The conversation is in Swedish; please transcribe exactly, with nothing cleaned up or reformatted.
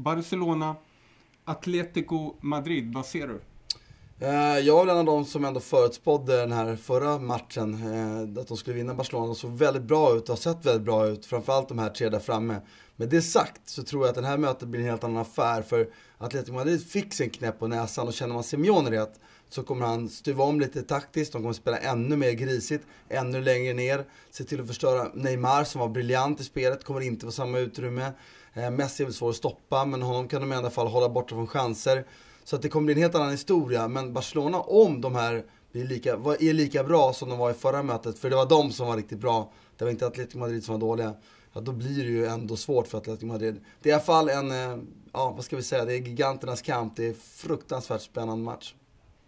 Barcelona, Atletico Madrid, vad ser du? Jag var en av de som ändå förutspådde den här förra matchen, att de skulle vinna Barcelona. De såg väldigt bra ut och har sett väldigt bra ut, framförallt de här tre där framme. Med det sagt så tror jag att den här mötet blir en helt annan affär, för Atletico Madrid fick sin knäpp på näsan, och känner man Simeone rätt så kommer han stuva om lite taktiskt. De kommer spela ännu mer grisigt, ännu längre ner, se till att förstöra Neymar som var briljant i spelet, kommer inte få samma utrymme. Messi är väl svår att stoppa, men honom kan de i alla fall hålla borta från chanser. Så att det kommer bli en helt annan historia. Men Barcelona, om de här blir lika, är lika bra som de var i förra mötet, för det var de som var riktigt bra, det var inte Atletico Madrid som var dåliga, ja, då blir det ju ändå svårt för Atletico Madrid. Det är i alla fall en, ja, vad ska vi säga, det är giganternas kamp. Det är fruktansvärt spännande match.